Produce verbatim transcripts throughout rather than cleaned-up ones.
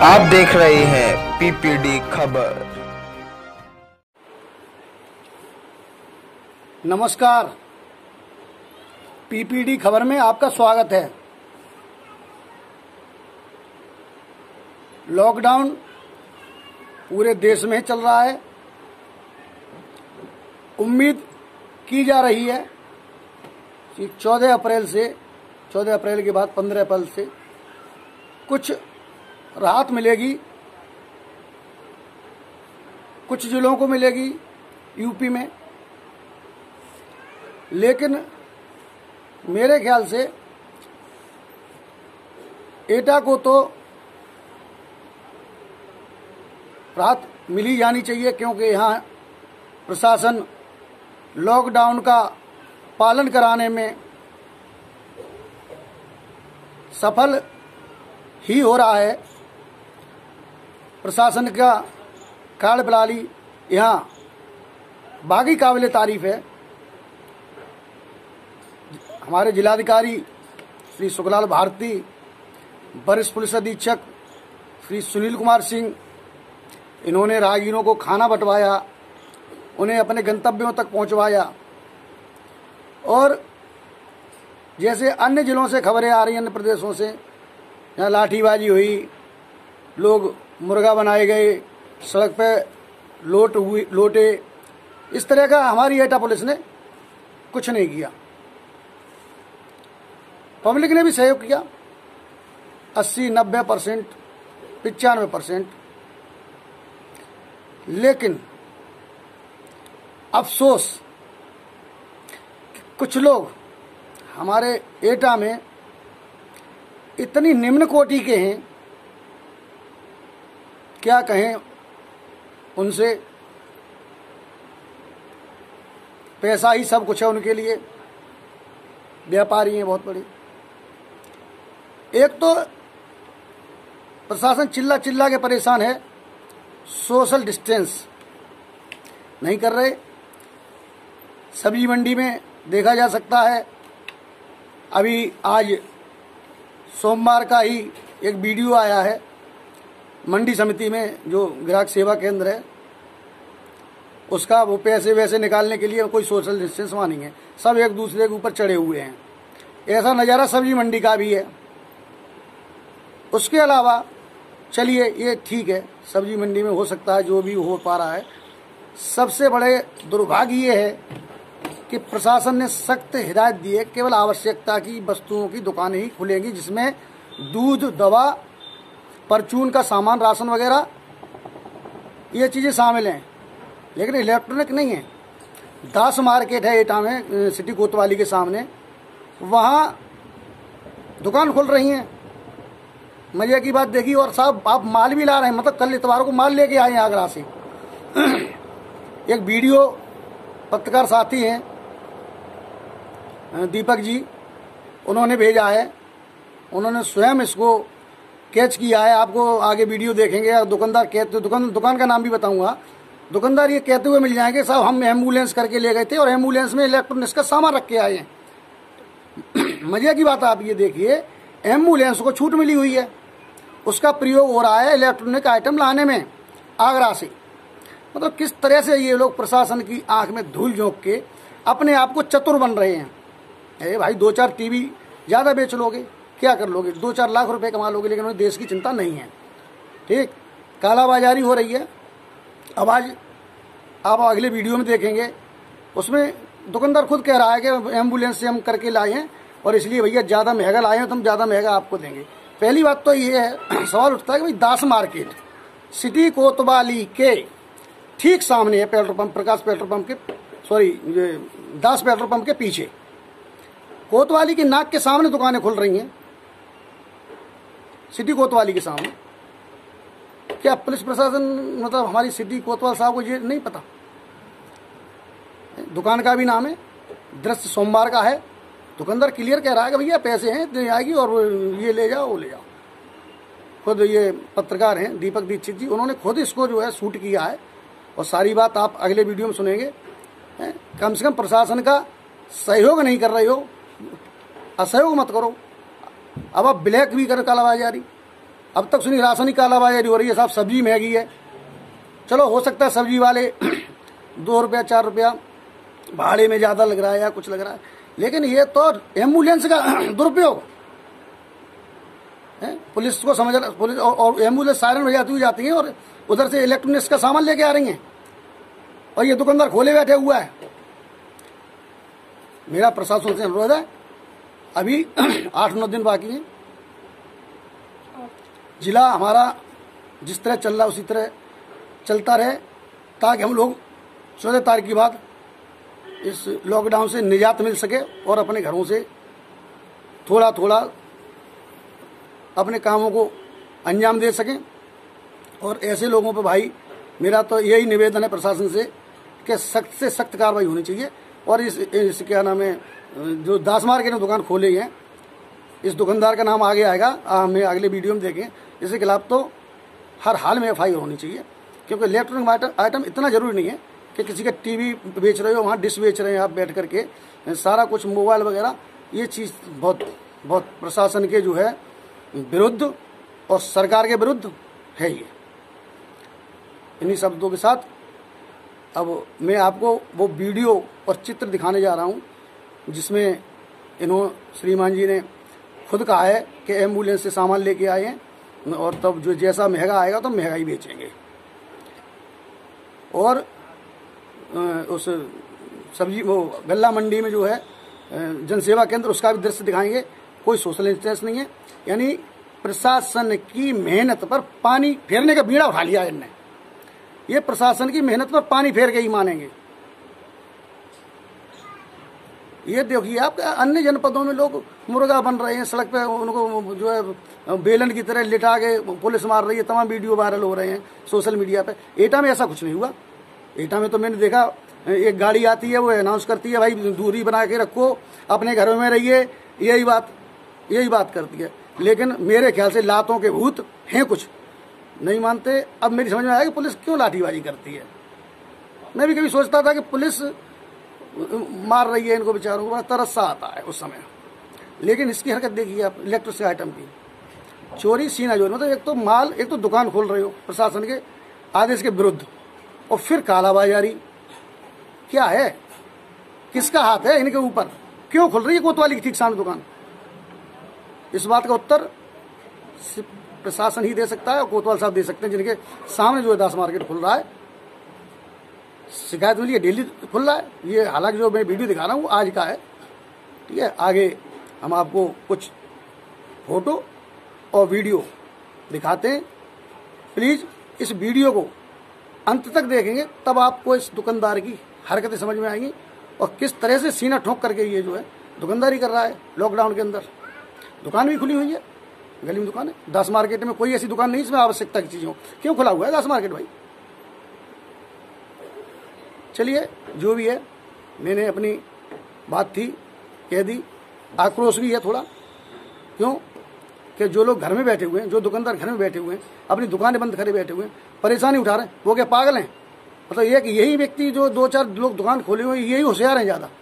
आप देख रहे हैं पीपीडी खबर। नमस्कार, पीपीडी खबर में आपका स्वागत है। लॉकडाउन पूरे देश में चल रहा है। उम्मीद की जा रही है कि चौदह अप्रैल से चौदह अप्रैल के बाद पंद्रह अप्रैल से कुछ राहत मिलेगी, कुछ जिलों को मिलेगी यूपी में। लेकिन मेरे ख्याल से एटा को तो राहत मिली जानी चाहिए, क्योंकि यहाँ प्रशासन लॉकडाउन का पालन कराने में सफल ही हो रहा है। प्रशासन का कार्यप्रणाली यहाँ बाकी काबिल तारीफ है। हमारे जिलाधिकारी श्री सुखलाल भारती, वरिष्ठ पुलिस अधीक्षक श्री सुनील कुमार सिंह, इन्होंने राहगीरों को खाना बंटवाया, उन्हें अपने गंतव्यों तक पहुंचवाया। और जैसे अन्य जिलों से खबरें आ रही हैं, अन्य प्रदेशों से, यहाँ लाठीबाजी हुई, लोग मुर्गा बनाए गए, सड़क पे लोट हुई लोटे, इस तरह का हमारी एटा पुलिस ने कुछ नहीं किया। पब्लिक ने भी सहयोग किया, अस्सी नब्बे परसेंट पिचानवे परसेंट। लेकिन अफसोस कुछ लोग हमारे एटा में इतनी निम्न कोटि के हैं, क्या कहें उनसे। पैसा ही सब कुछ है उनके लिए, व्यापारी हैं बहुत बड़े। एक तो प्रशासन चिल्ला चिल्ला के परेशान है, सोशल डिस्टेंस नहीं कर रहे। सब्जी मंडी में देखा जा सकता है, अभी आज सोमवार का ही एक वीडियो आया है मंडी समिति में, जो ग्राहक सेवा केंद्र है उसका, वो पैसे वैसे निकालने के लिए कोई सोशल डिस्टेंस वहाँ नहीं है, सब एक दूसरे के ऊपर चढ़े हुए हैं। ऐसा नज़ारा सब्जी मंडी का भी है। उसके अलावा चलिए ये ठीक है, सब्जी मंडी में हो सकता है जो भी हो पा रहा है। सबसे बड़े दुर्भाग्य ये है कि प्रशासन ने सख्त हिदायत दी है, केवल आवश्यकता की वस्तुओं की दुकानें ही खुलेंगी, जिसमें दूध, दवा, परचून का सामान, राशन वगैरह ये चीज़ें शामिल हैं। लेकिन इलेक्ट्रॉनिक नहीं है। दास मार्केट है एटा में, सिटी कोतवाली के सामने, वहाँ दुकान खुल रही हैं। मजे की बात देखी। और साहब आप माल भी ला रहे हैं, मतलब कल इतवार को माल लेके आए हैं आगरा से। एक वीडियो पत्रकार साथी हैं दीपक जी, उन्होंने भेजा है, उन्होंने स्वयं इसको कैच किया है। आपको आगे वीडियो देखेंगे। दुकानदार कहते दुकान दुकान का नाम भी बताऊंगा। दुकानदार ये कहते हुए मिल जाएंगे, साहब हम एम्बुलेंस करके ले गए थे और एम्बुलेंस में इलेक्ट्रॉनिक्स का सामान रख के आए हैं। मजे की बात आप ये देखिए, एम्बुलेंस को छूट मिली हुई है, उसका प्रयोग हो रहा है इलेक्ट्रॉनिक आइटम लाने में आगरा से। मतलब किस तरह से ये लोग प्रशासन की आंख में धूल झोंक के अपने आप को चतुर बन रहे हैं। अरे भाई, दो चार टीवी ज्यादा बेच लोगे, क्या कर लोगे, दो चार लाख रुपए कमा लोगे, लेकिन उन्हें देश की चिंता नहीं है। ठीक, कालाबाजारी हो रही है। अब आज आप अगले वीडियो में देखेंगे, उसमें दुकानदार खुद कह रहा है कि एम्बुलेंस से हम करके लाए हैं और इसलिए भैया ज्यादा महंगा लाए हैं तो हम ज्यादा महंगा आपको देंगे। पहली बात तो ये है, सवाल उठता है कि भाई दास मार्केट सिटी कोतवाली के ठीक सामने है, petrol pump, Prakash petrol pump के, सॉरी ये दास पेट्रोल पंप के पीछे, कोतवाली की नाक के सामने दुकानें खुल रही हैं, सिटी कोतवाली के सामने। क्या पुलिस प्रशासन, मतलब हमारी सिटी कोतवाल साहब को ये नहीं पता? दुकान का भी नाम है, दृश्य सोमवार का है। दुकानदार क्लियर कह रहा है कि भैया पैसे हैं, दे आएगी और ये ले जाओ वो ले जाओ। खुद ये पत्रकार हैं दीपक दीक्षित जी, उन्होंने खुद इसको जो है शूट किया है और सारी बात आप अगले वीडियो में सुनेंगे। कम से कम प्रशासन का सहयोग नहीं कर रहे हो, असहयोग मत करो। अब आप ब्लैक भी कर कालाबाजारी, अब तक सुनी राशन की कालाबाजारी हो रही है साहब, सब्जी महंगी है। चलो हो सकता है सब्जी वाले दो रुपया चार रुपया भाड़े में ज़्यादा लग रहा है या कुछ लग रहा है, लेकिन ये तो एम्बुलेंस का दुरुपयोग है। पुलिस को समझ पुलिस और एम्बुलेंस सायरन बजाती हुई जाती है और उधर से इलेक्ट्रॉनिक्स का सामान लेके आ रही हैं और ये दुकानदार खोले बैठे हुआ है। मेरा प्रशासन से अनुरोध है, अभी आठ नौ दिन बाकी हैं, जिला हमारा जिस तरह चल रहा उसी तरह चलता रहे ताकि हम लोग चौदह तारीख के बाद इस लॉकडाउन से निजात मिल सके और अपने घरों से थोड़ा थोड़ा अपने कामों को अंजाम दे सकें। और ऐसे लोगों पर भाई मेरा तो यही निवेदन है प्रशासन से कि सख्त से सख्त कार्रवाई होनी चाहिए। और इस, इस क्या नाम है जो दास मार्केट में दुकान खोले हैं, इस दुकानदार का नाम आगे आएगा, हमें अगले वीडियो में देखें। इसके खिलाफ तो हर हाल में एफ आई आर होनी चाहिए, क्योंकि इलेक्ट्रॉनिक आइटम इतना जरूरी नहीं है कि किसी का टीवी बेच रहे हो, वहाँ डिश बेच रहे हैं आप बैठ करके, सारा कुछ मोबाइल वगैरह, ये चीज़ बहुत बहुत प्रशासन के जो है विरुद्ध और सरकार के विरुद्ध है। ये इन्हीं शब्दों के साथ अब मैं आपको वो वीडियो और चित्र दिखाने जा रहा हूँ जिसमें इन्होंने श्रीमान जी ने खुद कहा है कि एम्बुलेंस से सामान लेके आए हैं और तब जो जैसा महंगा आएगा तो महंगा ही बेचेंगे। और उस सब्जी वो गल्ला मंडी में जो है जनसेवा केंद्र, उसका भी दृश्य दिखाएंगे। कोई सोशल इंटरेस्ट नहीं है, यानी प्रशासन की मेहनत पर पानी फेरने का बीड़ा उठा लिया इनने। ये प्रशासन की मेहनत पर पानी फेर के ही मानेंगे। ये देखिए आप, अन्य जनपदों में लोग मुर्गा बन रहे हैं सड़क पे, उनको जो है बेलन की तरह लिटा के पुलिस मार रही है, तमाम वीडियो वायरल हो रहे हैं सोशल मीडिया पे। एटा में ऐसा कुछ नहीं हुआ। एटा में तो मैंने देखा एक गाड़ी आती है, वो अनाउंस करती है भाई दूरी बना के रखो, अपने घरों में रहिए, यही बात यही बात करती है। लेकिन मेरे ख्याल से लातों के भूत हैं, कुछ नहीं मानते। अब मेरी समझ में आया कि पुलिस क्यों लाठीबाजी करती है। मैं भी कभी सोचता था कि पुलिस मार रही है इनको बेचारों को, बड़ा तरस सा आता है उस समय। लेकिन इसकी हरकत देखिए आप, इलेक्ट्रिक आइटम की चोरी, सीना चोरी, मतलब एक तो माल, एक तो दुकान खोल रहे हो प्रशासन के आदेश के विरुद्ध, और फिर कालाबाजारी। क्या है, किसका हाथ है इनके ऊपर? क्यों खुल रही है कोतवाली की ठीक सामने दुकान? इस बात का उत्तर सिर्फ प्रशासन ही दे सकता है और कोतवाल साहब दे सकते हैं, जिनके सामने जो है दास मार्केट खुल रहा है। शिकायत मिली है, डेली खुल रहा है ये। हालांकि जो मैं वीडियो दिखा रहा हूँ आज का है, ठीक है। आगे हम आपको कुछ फोटो और वीडियो दिखाते हैं। प्लीज इस वीडियो को अंत तक देखेंगे, तब आपको इस दुकानदार की हरकतें समझ में आएंगी और किस तरह से सीना ठोक करके ये जो है दुकानदारी कर रहा है। लॉकडाउन के अंदर दुकान भी खुली हुई है, गली में दुकान है। दास मार्केट में कोई ऐसी दुकान नहीं इसमें आवश्यकता की चीज़ों, क्यों खुला हुआ है दास मार्केट भाई? चलिए जो भी है, मैंने अपनी बात थी कह दी। आक्रोश भी है थोड़ा, क्यों कि जो लोग घर में बैठे हुए हैं, जो दुकानदार घर में बैठे हुए हैं, अपनी दुकानें बंद करे बैठे हुए हैं, परेशानी उठा रहे हैं, वो क्या पागल हैं? मतलब ये कि यही व्यक्ति जो दो चार लोग दुकान खोले हुए यही होशियार हैं ज़्यादा।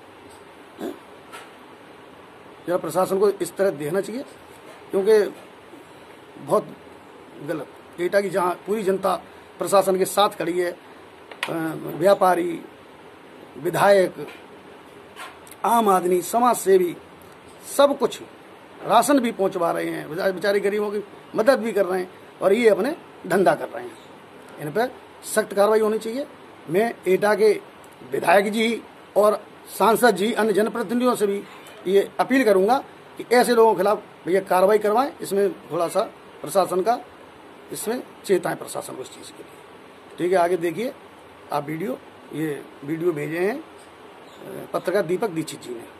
जरा प्रशासन को इस तरह देखना चाहिए, क्योंकि बहुत गलत। एटा की जहाँ पूरी जनता प्रशासन के साथ खड़ी है, व्यापारी, विधायक, आम आदमी, समाज सेवी, सब कुछ राशन भी पहुंचवा रहे हैं, बेचारे गरीबों की मदद भी कर रहे हैं, और ये अपने धंधा कर रहे हैं। इन पर सख्त कार्रवाई होनी चाहिए। मैं एटा के विधायक जी और सांसद जी, अन्य जनप्रतिनिधियों से भी ये अपील करूंगा कि ऐसे लोगों के खिलाफ भैया कार्रवाई करवाएं। इसमें थोड़ा सा प्रशासन का, इसमें चेताएं प्रशासन को इस चीज़ के लिए। ठीक है, आगे देखिए आप वीडियो। ये वीडियो भेजे हैं पत्रकार दीपक दीक्षित जी ने।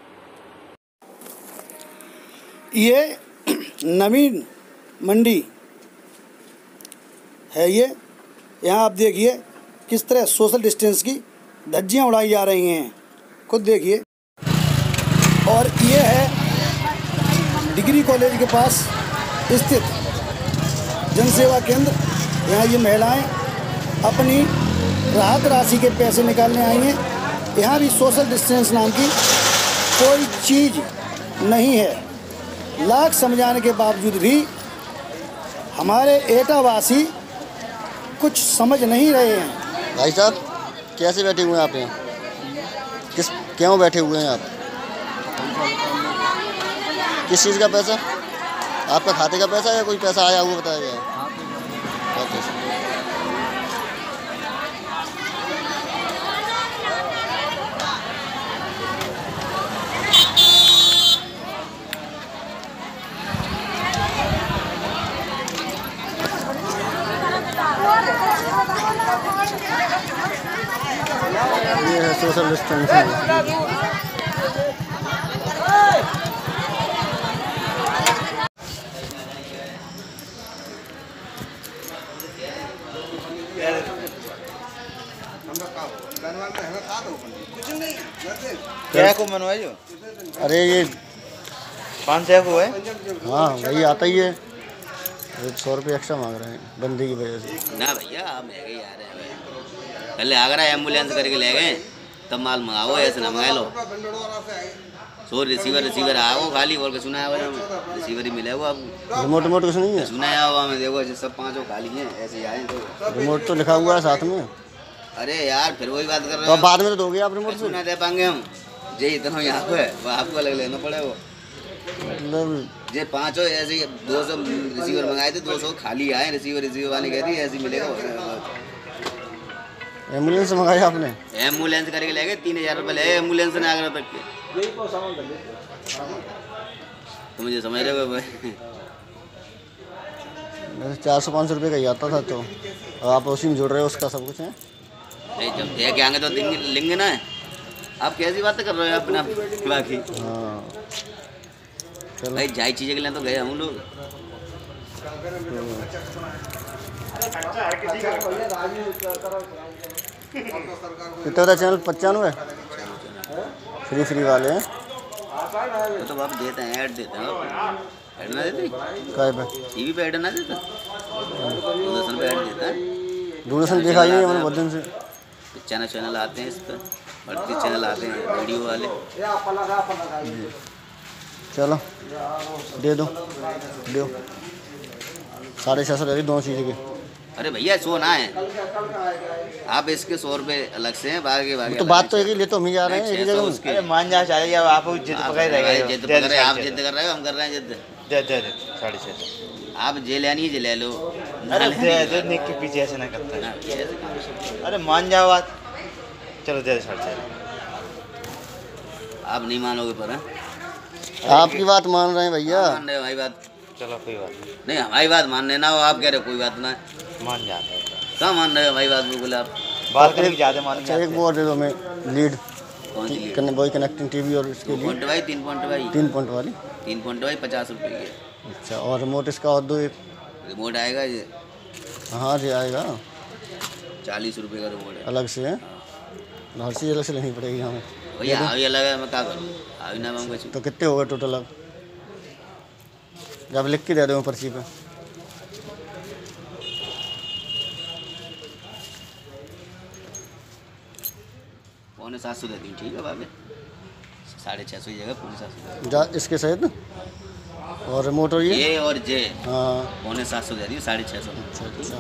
ये नवीन मंडी है, ये यहाँ आप देखिए किस तरह सोशल डिस्टेंस की धज्जियाँ उड़ाई जा रही हैं, खुद देखिए। और ये है डिग्री कॉलेज के पास स्थित जनसेवा केंद्र। यहाँ ये महिलाएं अपनी राहत राशि के पैसे निकालने आई हैं। यहाँ भी सोशल डिस्टेंस नाम की कोई चीज़ नहीं है। लाख समझाने के बावजूद भी हमारे एटावासी कुछ समझ नहीं रहे हैं। भाई साहब कैसे बैठे हुए हैं आप यहाँ? किस क्यों बैठे हुए हैं आप? किस चीज़ का पैसा? आपका खाते का पैसा या कोई पैसा आया हुआ बताया गया है? ये है सोशल डिस्टेंसिंग। क्या को मनवाई जो? अरे ये पाँच सौ को है। हाँ वही आता ही है। सौ रुपये एक्स्ट्रा मांग रहे हैं बंदी की वजह से। ना भैया आप महंगे ही आ रहे हैं। पहले आगरा एम्बुलेंस करके ले गए तब माल मंगाओ, ऐसे ना मंगा लो। सो रिसीवर रिसीवर आओ खाली और कुछ सुना है रिसीवर ही मिले वो आपको। रिमोट रिमोट कुछ नहीं है? सुना है हमें देखो सब पांचों खाली हैं ऐसे ही आए तो। रिमोट तो लिखा हुआ है साथ में। अरे यार फिर वही बात कर रहे तो हो। बाद में तो दोगे आप रिमोट से? सुना दे पाएंगे हम जे इतना यहाँ पे है वो आपको अलग लेना पड़े। वो मतलब जे पांचों ऐसे ही दो सौ रिसीवर मंगाए थे, दो सौ खाली आए। रिसीवर रिसीवर वाले कह रही है ऐसे मिलेगा। एम्बुलेंस मंगाया आपने? एम्बुलेंस करके ले गए तीन हजार रुपये ले एम्बुलेंस ने आगरा तक के। तो मुझे समझ रहे हो चार सौ पाँच सौ रुपये का ही आता था तो आप उसी में जुड़ रहे हो उसका सब कुछ है। नहीं जब दे के आएंगे तो लेंगे ना। आप कैसी बातें कर रहे हो अपना बाकी? हाँ चलो भाई जाई चीज़ें के लिए तो गए हम लोग। कितना था चैनल? पचानवे फ्री फ्री वाले हैं वो तो आप देते हैं ऐड देते हैं। ऐड ना देते काय पे? टीवी पे ऐड ना देता, दूरदर्शन पे ऐड देता है। दूरदर्शन देखा ही नहीं मैंने बहुत दिन से। चैनल चैनल आते हैं इस पर, बढ़ती चैनल आते हैं रेडियो वाले। चलो दे दो दो साढ़े छः सौ ले रही दोनों चीज़ें की। अरे भैया सो ना है आप इसके सौ रुपये अलग से हैं बाकी बाकी तो बात तो एक ही ले तो हम ही जा रहे हैं एक ही जगह में। अरे मान जा चले जाओ आप जिद पकड़ रहे हो। जिद पकड़ रहे हैं, आप जिद कर रहे हो, हम कर रहे हैं जिद। दे दे दे साढ़े छः सौ। आप जे लेनी है जे ले लो। अरे दे दे निक के पीछे ऐसे ना करता ना, है। ऐसे काम। अरे मान जाओ बात। चलो दे दे साढ़े छः। आप नहीं मानोगे पर हैं? आपकी बात मान रहे हैं भैया। मान रहे हो हमारी बात? चलो कोई बात नहीं, नहीं हमारी बात मानने ना हो, आप कह रहे हो कोई बात ना। मान जाता है। कहाँ मान रहे हो हमारी बात? बिल्कुल आप बात करके ज़्यादा मान अच्छा एक वो दे दो मैं लीड कौन सी कने बॉय कनेक्टिंग टीवी और इसके लिए पॉइंट भाई तीन पॉइंट भाई तीन पॉइंट वाली। तीन पॉइंट भाई पचास रुपये की। अच्छा और रिमोट इसका और दो एक। रिमोट आएगा ये हाँ जी आएगा चालीस रुपये का रिमोट है अलग से है। हर चीज़ अलग से लेनी पड़ेगी हमें। भैया हावी अलग है, मैं क्या करूँ हावी ना हम कुछ। तो कितने हो गए टोटल? अब जब लिख के दे दो पर्ची पे। पौने सात सौ दे दी ठीक है बाबे। साढ़े छः सौ की जगह पौने सात सौ जा इसके सहित और रिमोट और ये ये और जे हाँ पौने सात सौ दे दी साढ़े छः सौ। अच्छा अच्छा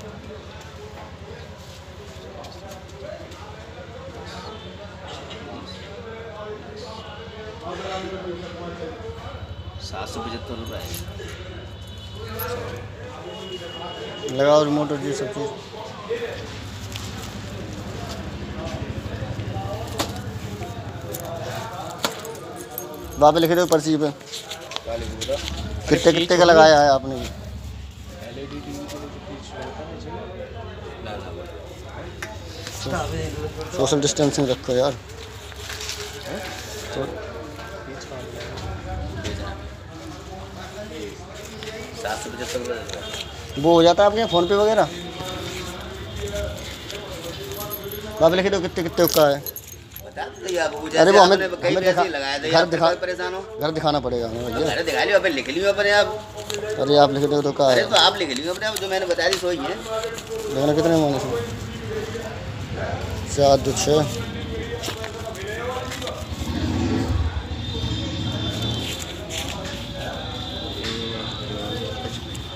सात सौ पचहत्तर रुपये लगाओ रिमोट और ये सब चीज़। बाबे लिखे दो पर्ची पे कितने कितने का लगाया है आपने? सोशल डिस्टेंसिंग रखो यार। तो सात सौ पचहत्तर रुपये वो हो जाता है आपके यहाँ फ़ोन पे वगैरह? बाबे लिखे दो कितने कितने का है? बता दो आप। अरे वो हमें कई हमें पैसे दिखा लगाए थे, घर आप दिखा परेशान हो। घर दिखाना पड़ेगा हमें भैया। अरे दिखा लियो अपन लिख लियो अपने आप। अरे आप लिखे दो तो का अरे है? तो आप लिख लियो अपने आप जो मैंने बता दी सो ही है। देखना कितने माने से चार दो छः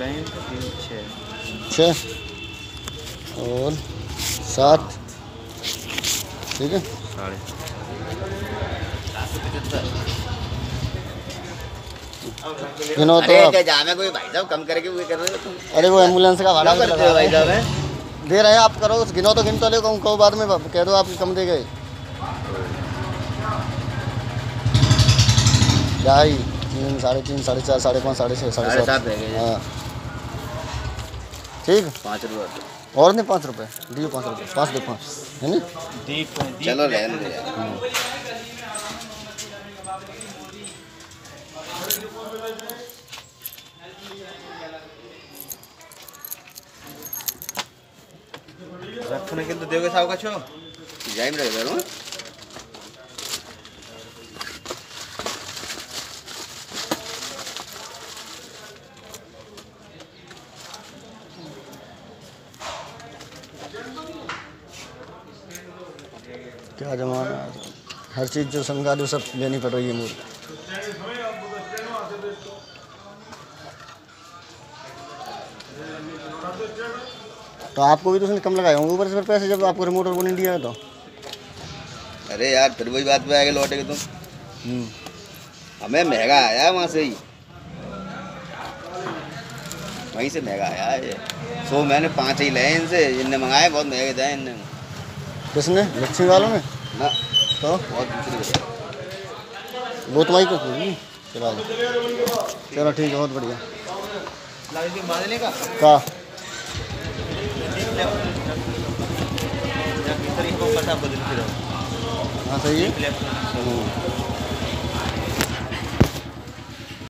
लाइन तो तीन छः छः और सात, ठीक है। साढ़े गिनो तो अरे आप। क्या जामे कोई भाई साहब कम करके वो कर रहे हो तुम? अरे वो एम्बुलेंस का भाड़ा क्या करते हो भाई साहब हैं? दे रहे हैं, आप करो, गिनो तो गिन तो ले, कहो बाद में कह दो आप कम दे गए। ढाई, तीन, साढ़े तीन, साढ़े चार, साढ़े पाँच, साढ़े छः, साढ़े साढ़े सात, सात रह गए। हाँ ठीक। पाँच रुपये और नहीं पाँच रुपये दियो, पाँच रुपये, पाँच दो पाँच, है नहीं। दीप दीप चलो रहने दे यार। रखने के लिए तो दोगे साहब का छो जाइम रह गया हूँ। क्या जमाना है, हर चीज़ जो संगा जो सब लेनी पड़ रही है मुझे। तो आपको भी तो उसने कम लगाए होंगे ऊपर से फिर पैसे, जब आपको रिमोट और वो नहीं दिया है तो। अरे यार फिर वही बात पे आगे लौटेगे तुम। हम्म। हमें महंगा आया वहाँ से ही, वहीं से महंगा आया ये। सो मैंने पाँच ही लाए इनसे, इनने मंगाए बहुत महंगे थे इनने। किसने? लक्ष्मी वालों ने? ना तो बहुत दूसरी वो तुम्हारी को चला दो। चलो ठीक है, बहुत बढ़िया। लाइट बांधने का का तरीके को पता बदल फिर हाँ सही है। लेफ्ट हम्म।